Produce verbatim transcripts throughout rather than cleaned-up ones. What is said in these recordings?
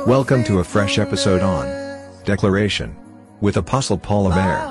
Welcome to a fresh episode on Declaration with Apostle Paul Aver.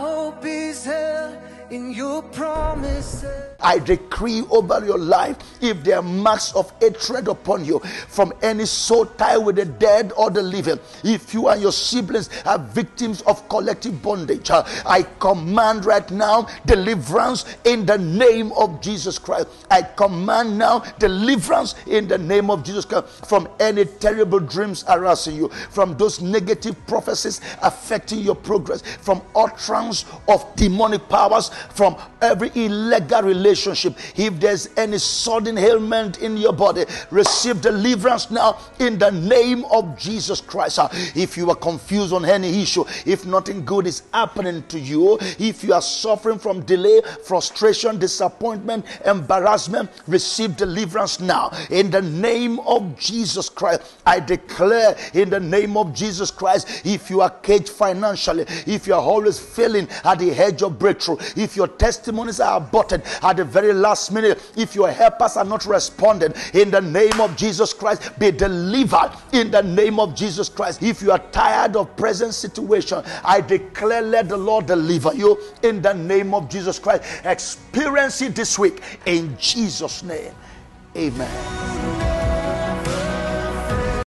I decree over your life, if there are marks of hatred upon you from any soul tie with the dead or the living, if you and your siblings are victims of collective bondage, uh, I command right now deliverance in the name of Jesus Christ. I command now deliverance in the name of Jesus Christ from any terrible dreams harassing you, from those negative prophecies affecting your progress, from utterance of demonic powers, from every illegal relationship. If there's any sudden ailment in your body, receive deliverance now in the name of Jesus Christ. If you are confused on any issue, if nothing good is happening to you, if you are suffering from delay, frustration, disappointment, embarrassment, receive deliverance now in the name of Jesus Christ. I declare in the name of Jesus Christ, if you are caged financially, if you are always failing at the edge of breakthrough, if your testimonies are aborted at the very last minute, if your helpers are not responding, in the name of Jesus Christ, be delivered in the name of Jesus Christ. If you are tired of present situation, I declare, let the Lord deliver you in the name of Jesus Christ. Experience it this week in Jesus' name. Amen.